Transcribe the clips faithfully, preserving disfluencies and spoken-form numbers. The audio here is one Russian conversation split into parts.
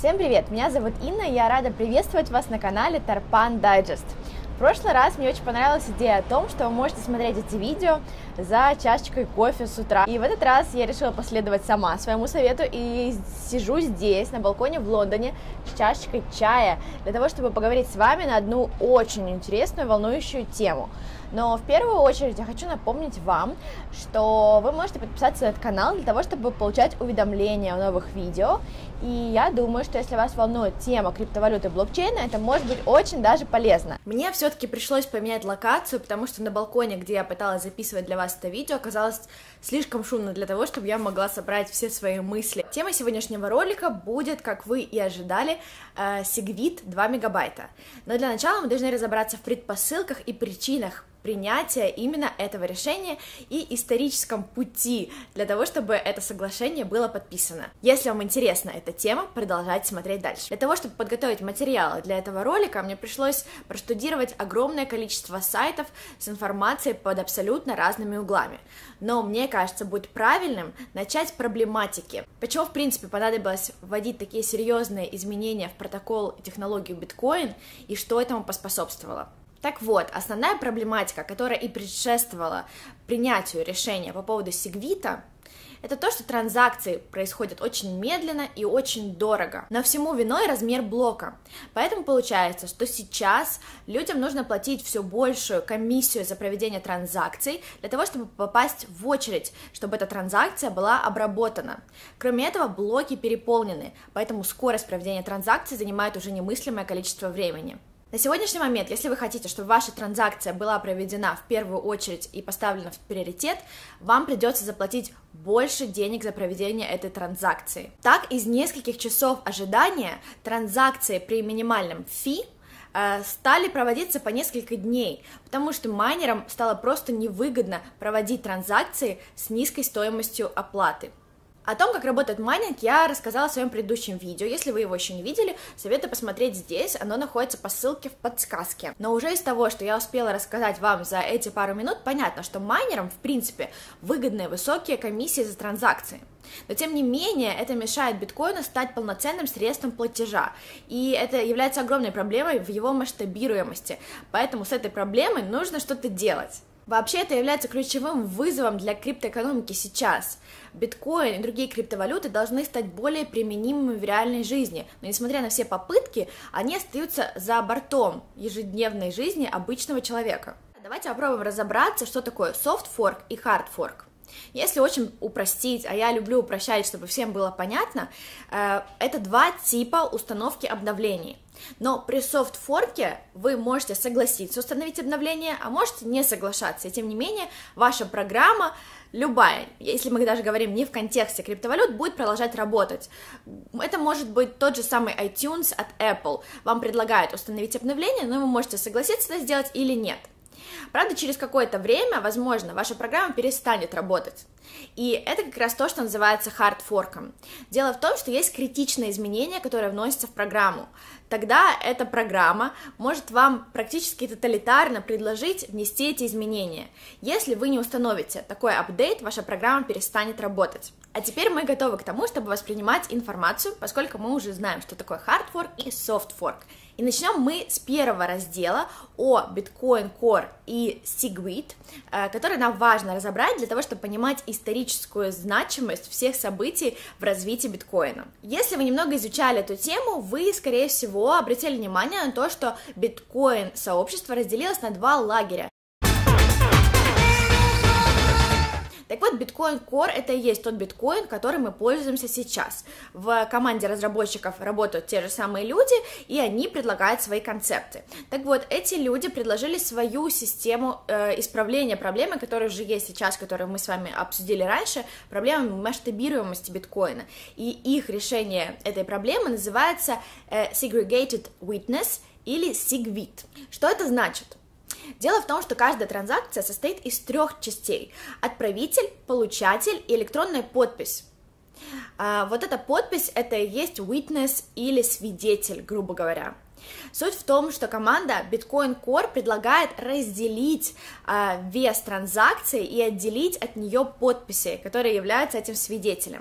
Всем привет, меня зовут Инна, и я рада приветствовать вас на канале Tarpan Digest. В прошлый раз мне очень понравилась идея о том, что вы можете смотреть эти видео за чашечкой кофе с утра. И в этот раз я решила последовать сама своему совету и сижу здесь, на балконе в Лондоне, с чашечкой чая, для того, чтобы поговорить с вами на одну очень интересную, волнующую тему. Но в первую очередь я хочу напомнить вам, что вы можете подписаться на этот канал для того, чтобы получать уведомления о новых видео. И я думаю, что если вас волнует тема криптовалюты и блокчейна, это может быть очень даже полезно. Мне все-таки пришлось поменять локацию, потому что на балконе, где я пыталась записывать для вас это видео, оказалось слишком шумно для того, чтобы я могла собрать все свои мысли. Тема сегодняшнего ролика будет, как вы и ожидали, э, Segwit два мегабайта. Но для начала мы должны разобраться в предпосылках и причинах принятия именно этого решения и историческом пути для того, чтобы это соглашение было подписано. Если вам интересна эта тема, продолжайте смотреть дальше. Для того, чтобы подготовить материалы для этого ролика, мне пришлось проштудировать огромное количество сайтов с информацией под абсолютно разными углами. Но мне кажется, будет правильным начать с проблематики. Почему, в принципе, понадобилось вводить такие серьезные изменения в протокол и технологию биткоин, и что этому поспособствовало? Так вот, основная проблематика, которая и предшествовала принятию решения по поводу Segwit, это то, что транзакции происходят очень медленно и очень дорого. Но всему виной размер блока. Поэтому получается, что сейчас людям нужно платить все большую комиссию за проведение транзакций для того, чтобы попасть в очередь, чтобы эта транзакция была обработана. Кроме этого, блоки переполнены, поэтому скорость проведения транзакций занимает уже немыслимое количество времени. На сегодняшний момент, если вы хотите, чтобы ваша транзакция была проведена в первую очередь и поставлена в приоритет, вам придется заплатить больше денег за проведение этой транзакции. Так, из нескольких часов ожидания транзакции при минимальном фи э, стали проводиться по несколько дней, потому что майнерам стало просто невыгодно проводить транзакции с низкой стоимостью оплаты. О том, как работает майнинг, я рассказала в своем предыдущем видео. Если вы его еще не видели, советую посмотреть здесь, оно находится по ссылке в подсказке. Но уже из того, что я успела рассказать вам за эти пару минут, понятно, что майнерам, в принципе, выгодны высокие комиссии за транзакции. Но, тем не менее, это мешает биткоину стать полноценным средством платежа, и это является огромной проблемой в его масштабируемости, поэтому с этой проблемой нужно что-то делать. Вообще это является ключевым вызовом для криптоэкономики сейчас. Биткоин и другие криптовалюты должны стать более применимыми в реальной жизни, но несмотря на все попытки, они остаются за бортом ежедневной жизни обычного человека. Давайте попробуем разобраться, что такое soft fork и hard fork. Если очень упростить, а я люблю упрощать, чтобы всем было понятно, это два типа установки обновлений. Но при софт-форке вы можете согласиться установить обновление, а можете не соглашаться. И тем не менее, ваша программа, любая, если мы даже говорим не в контексте криптовалют, будет продолжать работать. Это может быть тот же самый iTunes от Apple. Вам предлагают установить обновление, но вы можете согласиться это сделать или нет. Правда, через какое-то время, возможно, ваша программа перестанет работать. И это как раз то, что называется хардфорком. Дело в том, что есть критичные изменения, которые вносятся в программу. Тогда эта программа может вам практически тоталитарно предложить внести эти изменения. Если вы не установите такой апдейт, ваша программа перестанет работать. А теперь мы готовы к тому, чтобы воспринимать информацию, поскольку мы уже знаем, что такое hardfork и softfork. И начнем мы с первого раздела о Bitcoin Core и Segwit, который нам важно разобрать для того, чтобы понимать историческую значимость всех событий в развитии биткоина. Если вы немного изучали эту тему, вы, скорее всего, обратили внимание на то, что биткоин-сообщество разделилось на два лагеря. Так вот, Bitcoin Core — это и есть тот биткоин, которым мы пользуемся сейчас. В команде разработчиков работают те же самые люди, и они предлагают свои концепты. Так вот, эти люди предложили свою систему э, исправления проблемы, которая уже есть сейчас, которую мы с вами обсудили раньше, проблемы масштабируемости биткоина. И их решение этой проблемы называется э, Segregated Witness или Segwit. Что это значит? Дело в том, что каждая транзакция состоит из трех частей: отправитель, получатель и электронная подпись. А вот эта подпись — это и есть witness или свидетель, грубо говоря. Суть в том, что команда Bitcoin Core предлагает разделить а, вес транзакции и отделить от нее подписи, которые являются этим свидетелем.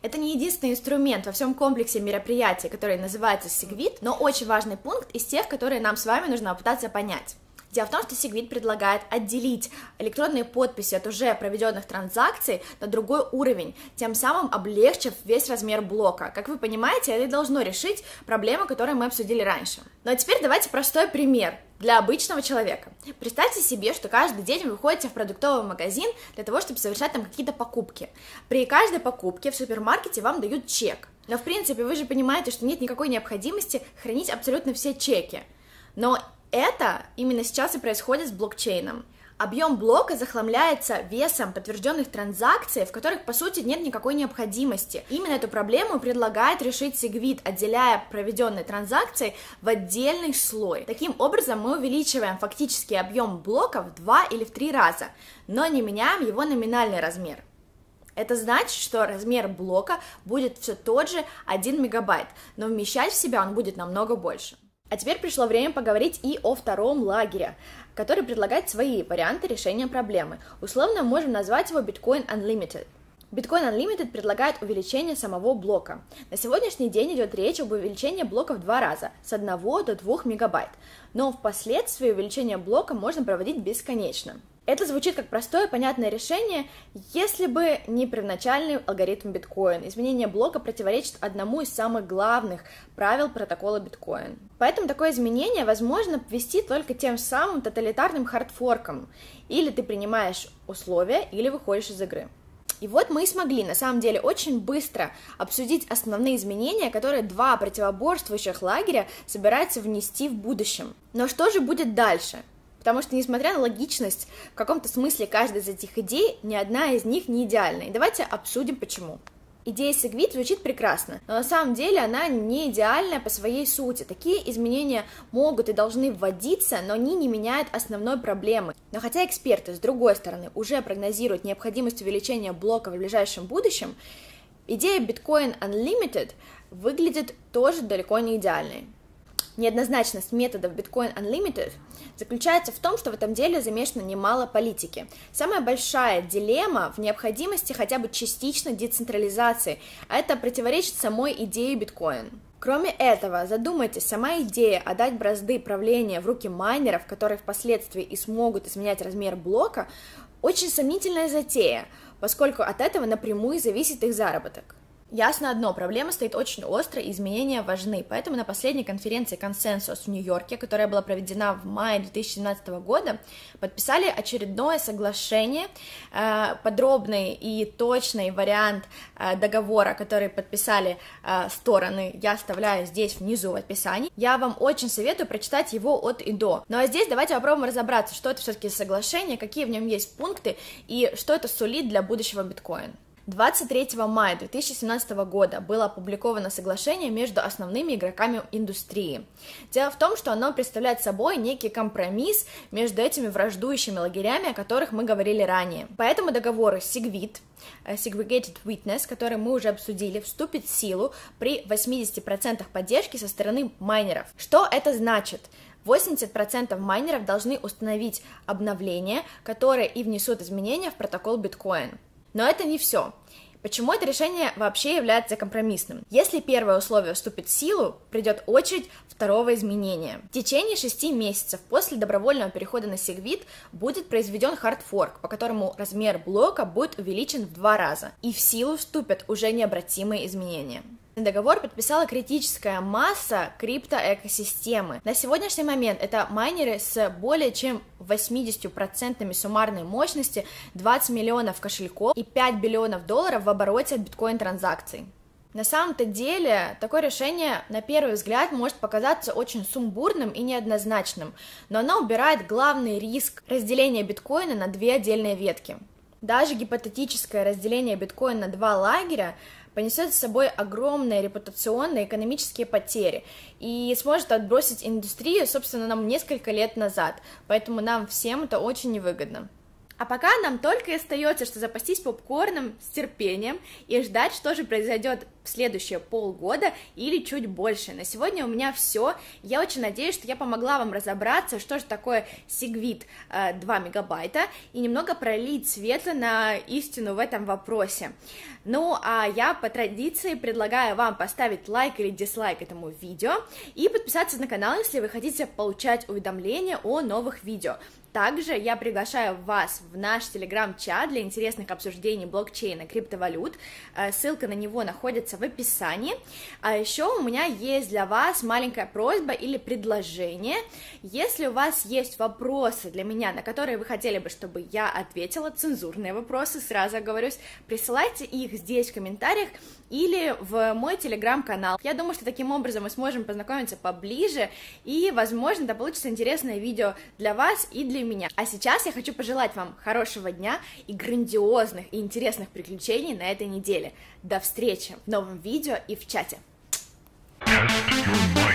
Это не единственный инструмент во всем комплексе мероприятий, который называется Segwit, но очень важный пункт из тех, которые нам с вами нужно попытаться понять. Дело в том, что Segwit предлагает отделить электронные подписи от уже проведенных транзакций на другой уровень, тем самым облегчив весь размер блока. Как вы понимаете, это должно решить проблему, которую мы обсудили раньше. Ну а теперь давайте простой пример для обычного человека. Представьте себе, что каждый день вы выходите в продуктовый магазин для того, чтобы совершать там какие-то покупки. При каждой покупке в супермаркете вам дают чек. Но в принципе вы же понимаете, что нет никакой необходимости хранить абсолютно все чеки. Но это именно сейчас и происходит с блокчейном. Объем блока захламляется весом подтвержденных транзакций, в которых, по сути, нет никакой необходимости. Именно эту проблему предлагает решить Segwit, отделяя проведенные транзакции в отдельный слой. Таким образом, мы увеличиваем фактический объем блока в два или в три раза, но не меняем его номинальный размер. Это значит, что размер блока будет все тот же один мегабайт, но вмещать в себя он будет намного больше. А теперь пришло время поговорить и о втором лагере, который предлагает свои варианты решения проблемы. Условно можем назвать его Bitcoin Unlimited. Bitcoin Unlimited предлагает увеличение самого блока. На сегодняшний день идет речь об увеличении блока в два раза, с одного до двух мегабайт, но впоследствии увеличение блока можно проводить бесконечно. Это звучит как простое, понятное решение, если бы не первоначальный алгоритм биткоин. Изменение блока противоречит одному из самых главных правил протокола биткоин. Поэтому такое изменение возможно ввести только тем самым тоталитарным хардфорком. Или ты принимаешь условия, или выходишь из игры. И вот мы и смогли, на самом деле, очень быстро обсудить основные изменения, которые два противоборствующих лагеря собираются внести в будущем. Но что же будет дальше? Потому что, несмотря на логичность, в каком-то смысле каждой из этих идей, ни одна из них не идеальна. И давайте обсудим, почему. Идея Segwit звучит прекрасно, но на самом деле она не идеальная по своей сути. Такие изменения могут и должны вводиться, но они не меняют основной проблемы. Но хотя эксперты, с другой стороны, уже прогнозируют необходимость увеличения блока в ближайшем будущем, идея Bitcoin Unlimited выглядит тоже далеко не идеальной. Неоднозначность методов Bitcoin Unlimited заключается в том, что в этом деле замешано немало политики. Самая большая дилемма в необходимости хотя бы частичной децентрализации, а это противоречит самой идее биткоин. Кроме этого, задумайтесь, сама идея отдать бразды правления в руки майнеров, которые впоследствии и смогут изменять размер блока, очень сомнительная затея, поскольку от этого напрямую зависит их заработок. Ясно одно, проблема стоит очень остро, и изменения важны, поэтому на последней конференции «Консенсус» в Нью-Йорке, которая была проведена в мае две тысячи семнадцатого года, подписали очередное соглашение, подробный и точный вариант договора, который подписали стороны, я оставляю здесь внизу в описании. Я вам очень советую прочитать его от и до. Ну а здесь давайте попробуем разобраться, что это все-таки соглашение, какие в нем есть пункты и что это сулит для будущего биткоина. двадцать третьего мая две тысячи семнадцатого года было опубликовано соглашение между основными игроками индустрии. Дело в том, что оно представляет собой некий компромисс между этими враждующими лагерями, о которых мы говорили ранее. По этому договору Segwit, Segregated Witness, который мы уже обсудили, вступит в силу при восьмидесяти процентах поддержки со стороны майнеров. Что это значит? восемьдесят процентов майнеров должны установить обновления, которые и внесут изменения в протокол биткоин. Но это не все. Почему это решение вообще является компромиссным? Если первое условие вступит в силу, придет очередь второго изменения. В течение шести месяцев после добровольного перехода на Segwit будет произведен хардфорк, по которому размер блока будет увеличен в два раза, и в силу вступят уже необратимые изменения. Договор подписала критическая масса криптоэкосистемы. На сегодняшний момент это майнеры с более чем восьмидесятью процентами суммарной мощности, двадцать миллионов кошельков и пять биллионов долларов в обороте от биткоин-транзакций. На самом-то деле, такое решение, на первый взгляд, может показаться очень сумбурным и неоднозначным, но оно убирает главный риск разделения биткоина на две отдельные ветки. Даже гипотетическое разделение биткоина на два лагеря понесет с собой огромные репутационные и экономические потери и сможет отбросить индустрию, собственно, нам несколько лет назад, поэтому нам всем это очень невыгодно. А пока нам только и остается, что запастись попкорном с терпением и ждать, что же произойдет следующие полгода или чуть больше. На сегодня у меня все. Я очень надеюсь, что я помогла вам разобраться, что же такое Segwit два мегабайта, и немного пролить свет на истину в этом вопросе. Ну, а я по традиции предлагаю вам поставить лайк или дизлайк этому видео и подписаться на канал, если вы хотите получать уведомления о новых видео. Также я приглашаю вас в наш телеграм-чат для интересных обсуждений блокчейна, криптовалют. Ссылка на него находится в описании. А еще у меня есть для вас маленькая просьба или предложение. Если у вас есть вопросы для меня, на которые вы хотели бы, чтобы я ответила, цензурные вопросы, сразу оговорюсь, присылайте их здесь в комментариях или в мой телеграм-канал. Я думаю, что таким образом мы сможем познакомиться поближе, и, возможно, это получится интересное видео для вас и для меня. А сейчас я хочу пожелать вам хорошего дня и грандиозных и интересных приключений на этой неделе. До встречи в новом видео и в чате. Test your